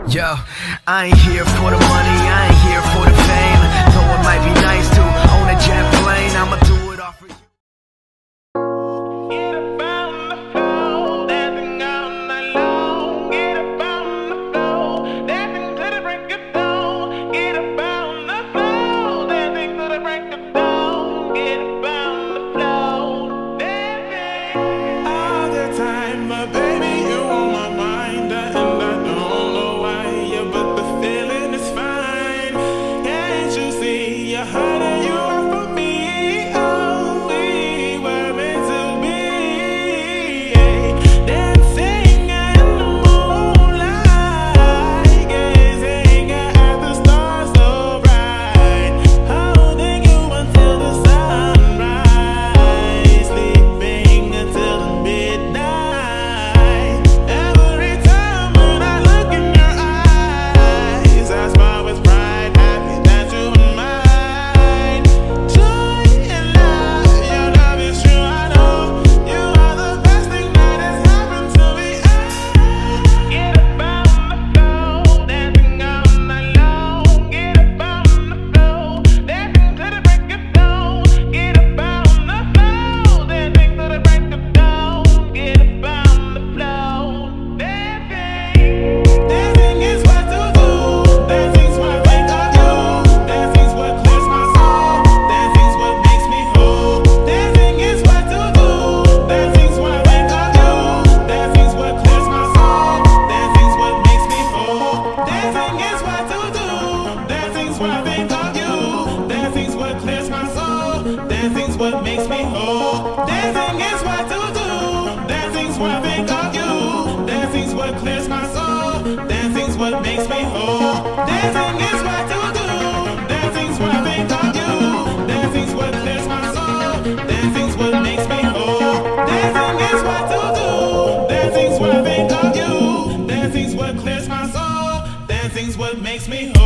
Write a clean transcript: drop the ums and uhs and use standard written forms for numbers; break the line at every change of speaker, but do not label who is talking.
Yo, I ain't here for the money, I ain't here for the fame. Though it might be nice to own a jet plane, I'ma do it all for you.
Get up on the floor, dancing all night long. Get up on the floor, dancing to the break of dawn. Get up on the floor, dancing to the break of dawn. Get up on the floor, dancing all the time, my baby, you on my mind, and I don't know why, yeah, but the feeling is fine. Can't you see you're hurting you are for me? Oh, we were meant to be, dancing in the moonlight, gazing at the stars so bright, holding you until the sunrise, sleeping until the midnight. Every time when I look in your eyes, I smile with pride, happy that you are mine. Joy and love, your love is true, I know. You are the best thing that has happened to me. Get up on the floor, dancing all night long. Get up on the floor, dancing to the break of dawn. Get up on the floor, dancing to the break of dawn. Get up on the floor, dancing. Dancing is what to do. Dancing's what I think of you. Dancing's what clears my soul. Dancing's what makes me whole. Dancing is what to do. Dancing's what I think of you. Dancing's what clears my soul. Dancing's what makes me whole. Dancing is what to do. Dancing's what I think of you. Dancing's what clears my soul. Dancing's what makes me whole. Dancing is what to do. Dancing's what I think of you. Dancing's what clears my soul. Dancing's what makes me whole. Dancing is what to do. Dancing's what I think of you. Dancing's what clears my soul. Dancing's what makes me whole. Dancing is what to do. Dancing's what I think of you. Dancing's what clears my soul. Dancing's what makes me whole.